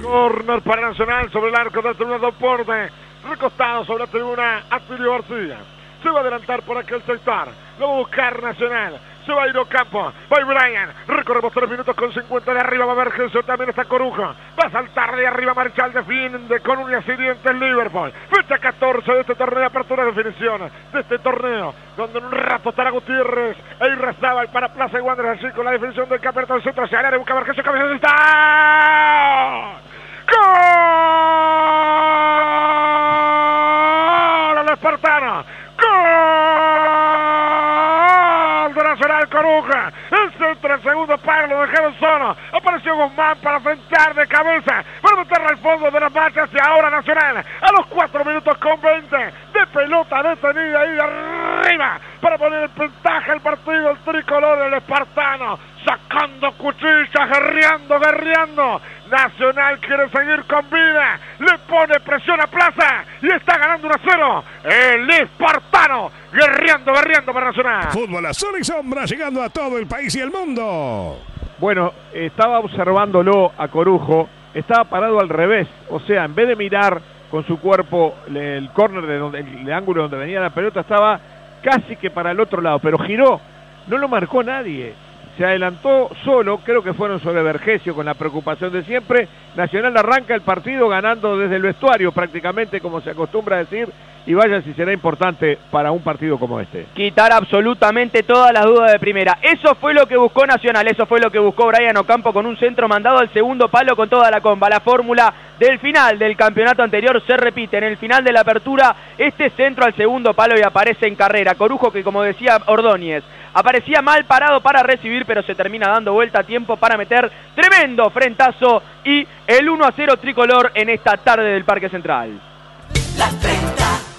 Corner para Nacional sobre el arco del tribuna Deporte. Recostado sobre la tribuna Atilio García. Se va a adelantar por aquel sector. Lo va a buscar Nacional. Se va a ir Ocampo. Va Brian. Recorremos 3 minutos con 50 de arriba. Va a ver Jesús. También está Corujo. Va a saltar de arriba Marchal. Defiende con un accidente el Liverpool. Fecha 14 de este torneo. Apertura de definición de este torneo. Donde en un rato estará Gutiérrez. E Irrazábal para Plaza y Wanderers allí con la definición del campeonato del centro. Se área. Busca a ver Jesús. Cabeza. ¡Está! ¡Gol! ¡Al Espartano! ¡Gol de Nacional Coruja! El centro, el segundo palo, lo dejaron solo. Apareció Guzmán para frentear de cabeza, para meterle al fondo de las manchas. Y ahora Nacional, a los 4 minutos con 20 de pelota detenida ahí de arriba, para poner el ventaja al partido, el tricolor, el Espartano, sacando cuchillas, guerreando. Nacional quiere seguir con vida, le pone presión a Plaza y está ganando 1-0. El Espartano, guerreando para Nacional. Fútbol azul y sombra llegando a todo el país y el mundo. Bueno, estaba observándolo a Corujo, estaba parado al revés, o sea, en vez de mirar con su cuerpo el córner de donde, el ángulo donde venía la pelota, estaba casi que para el otro lado, pero giró, no lo marcó nadie. Se adelantó solo, creo que fueron sobre Vergesio con la preocupación de siempre. Nacional arranca el partido ganando desde el vestuario prácticamente, como se acostumbra a decir, y vaya si será importante para un partido como este. Quitar absolutamente todas las dudas de primera. Eso fue lo que buscó Nacional, eso fue lo que buscó Brian Ocampo con un centro mandado al segundo palo con toda la comba. La fórmula del final del campeonato anterior se repite. En el final de la apertura, este centro al segundo palo y aparece en carrera. Corujo, que como decía Ordóñez, aparecía mal parado para recibir, pero se termina dando vuelta a tiempo para meter tremendo frentazo y el 1-0 tricolor en esta tarde del Parque Central. La 30.